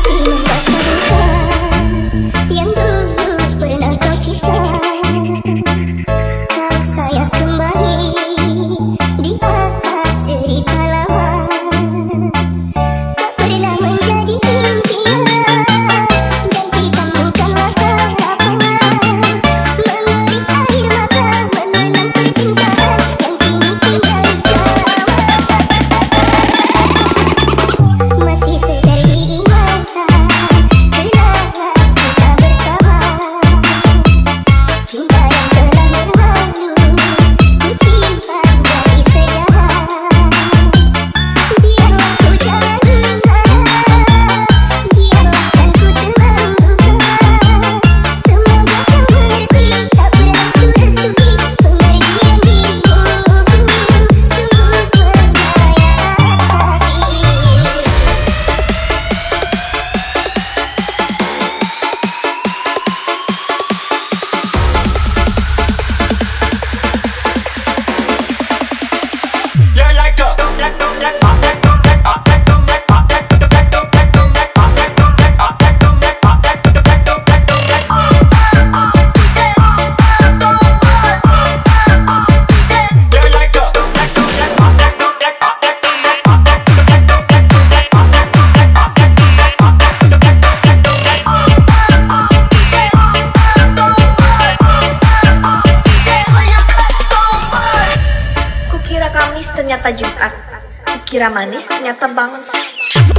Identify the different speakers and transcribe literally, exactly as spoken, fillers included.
Speaker 1: masih membasuh duka yang dulu pernah kau cipta. Kau sayang kembali di atas deri pahlawan. Tak pernah menjadi impian dan hitam bukanlah harapan. Mengerik air mata menelan percintaan yang kini tinggal di kawan. Masih segar diingatan kenangan kita bersama. Cinta yang telah berlalu ku simpan dari sejarah. Biarlah ku jangan ingat, biarlah kan ku tenang duka. Semoga kau mengerti, tak pernah ku restui pengertian dirimu. Sungguh menyayat hati.
Speaker 2: You're like a
Speaker 3: Kukira Kamis ternyata Jumat, kukira manis ternyata bangus.